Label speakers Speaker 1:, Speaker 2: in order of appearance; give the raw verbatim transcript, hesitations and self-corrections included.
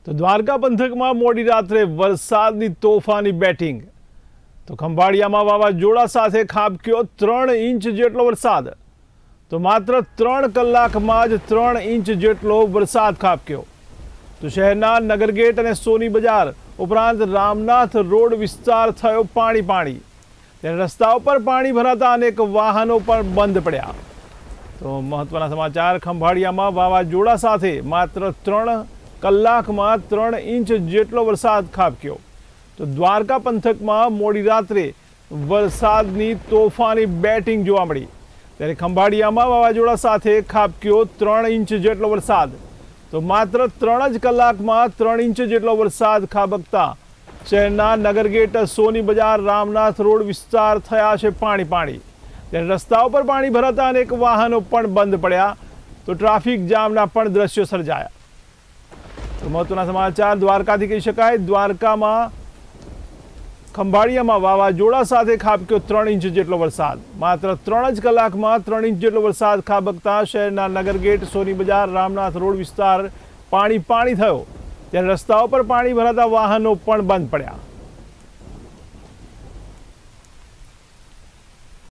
Speaker 1: તો દ્વારકા પંથકમાં મોડી રાત્રે વરસાદની તોફાની બેટિંગ। તો ખંભાળિયામાં વાવાઝોડા સાથે ખાબક્યો ત્રણ ઇંચ જેટલો વરસાદ। તો માત્ર ત્રણ કલાકમાં જ ત્રણ ઇંચ જેટલો વરસાદ ખાબક્યો। તો શહેરના નગરગેટ અને સોની બજાર ઉપરાંત રામનાથ રોડ વિસ્તાર થયો પાણી પાણી। ત્યારે રસ્તાઓ પર પાણી ભરાતા અનેક વાહનો પણ બંધ પડ્યા। તો મહત્વના સમાચાર, ખંભાળિયામાં વાવાઝોડા સાથે માત્ર ત્રણ કલાકમાં ત્રણ ઇંચ જેટલો વરસાદ ખાબક્યો। તો દ્વારકા પંથકમાં મોડી રાત્રે વરસાદની તોફાની બેટિંગ જોવા મળી। ત્યારે ખંભાળિયામાં વાવાઝોડા સાથે ખાબક્યો ત્રણ ઇંચ જેટલો વરસાદ। તો માત્ર ત્રણ જ કલાકમાં ત્રણ ઇંચ જેટલો વરસાદ ખાબકતા શહેરના નગરગેટ, સોની બજાર, રામનાથ રોડ વિસ્તાર થયા છે પાણી પાણી। ત્યારે રસ્તાઓ પર પાણી ભરાતા અનેક વાહનો પણ બંધ પડ્યા। તો ટ્રાફિક જામના પણ દ્રશ્યો સર્જાયા। તો મહત્વના સમાચાર દ્વારકાથી કહી શકાય, દ્વારકામાં ખંભાળિયામાં વાવાઝોડા સાથે ખાબક્યો ત્રણ ઇંચ જેટલો વરસાદ। માત્ર ત્રણ જ કલાકમાં ત્રણ ઇંચ જેટલો વરસાદ ખાબકતા શહેરના નગરગેટ, સોની બજાર, રામનાથ રોડ વિસ્તાર પાણી પાણી થયો। ત્યારે રસ્તાઓ પર પાણી ભરાતા વાહનો પણ બંધ પડ્યા।